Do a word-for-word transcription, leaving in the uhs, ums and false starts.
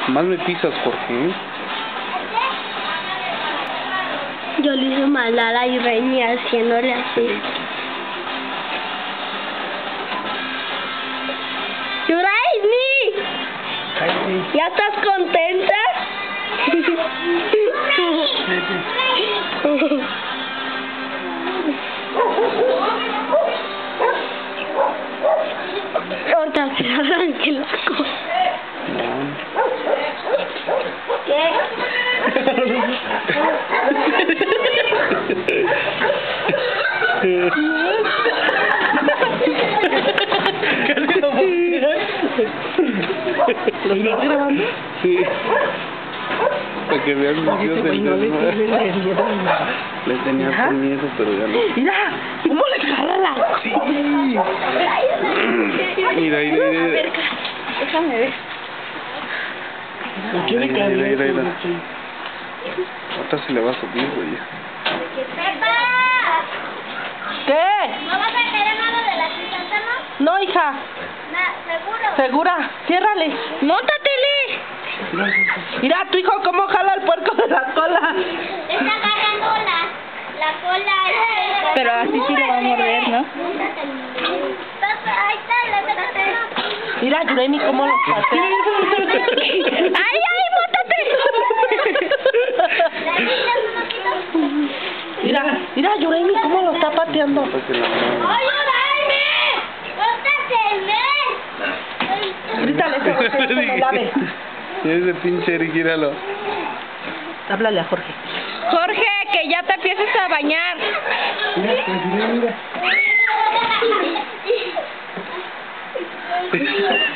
Más me pisas, Jorge. Yo le hice maldad a Irene haciéndole así. ¡Yuraimi! ¿Ya estás contenta? Ahorita se arranque la cosa. ¿Qué? ¿Lo estás grabando? Sí. Para que vean mis videos del desmadre. Le tenía con miedo, pero ya no. Mira, ¿cómo le jala la? Sí. Mira, mira, mira. Déjame ver. ¿Por qué le Mira, cambió? mira, mira. Ahorita se le va a subir, güey. ¡Pepa! ¿Qué? ¿No vas a querer nada de la crisantema? No, hija. Na- ¿Seguro? ¿Segura? Ciérrale. ¡Móntatele! Mira, tu hijo cómo jala el puerco de la cola. Está agarrando la, la cola. Este, Pero así sí lo va a morder, ¿no? Móntatele. Ahí está, le métate. Mira, Yuremi, cómo lo patea. ¡Ay, ay, móntate! Mira, mira, Yuremi, cómo lo está pateando. ¡Ay, ayúdame! ¡Móntatele! Grítale, que se me lave. Ese pinche Eric, gíralo. Háblale a Jorge. Jorge, que ya te empieces a bañar. Mira, mira, mira.